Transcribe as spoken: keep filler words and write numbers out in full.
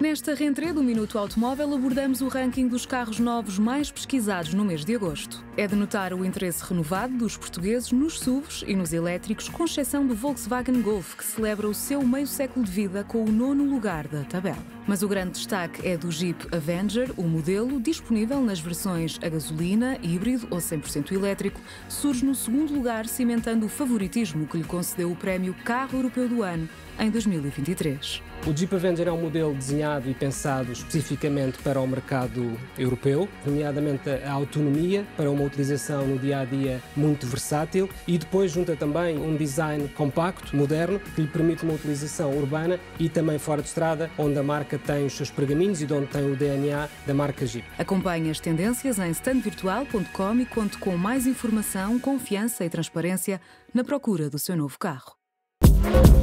Nesta rentrée do Minuto Automóvel abordamos o ranking dos carros novos mais pesquisados no mês de agosto. É de notar o interesse renovado dos portugueses nos S U Vs e nos elétricos, com exceção do Volkswagen Golf, que celebra o seu meio século de vida com o nono lugar da tabela. Mas o grande destaque é do Jeep Avenger. O modelo, disponível nas versões a gasolina, híbrido ou cem por cento elétrico, surge no segundo lugar, cimentando o favoritismo que lhe concedeu o prémio Carro Europeu do Ano em dois mil e vinte e três. O Jeep Avenger é um modelo desenhado e pensado especificamente para o mercado europeu, nomeadamente a autonomia, para uma utilização no dia-a-dia muito versátil, e depois junta também um design compacto, moderno, que lhe permite uma utilização urbana e também fora de estrada, onde a marca tem os seus pergaminhos e onde tem o D N A da marca Jeep. Acompanhe as tendências em stand virtual ponto com e conte com mais informação, confiança e transparência na procura do seu novo carro.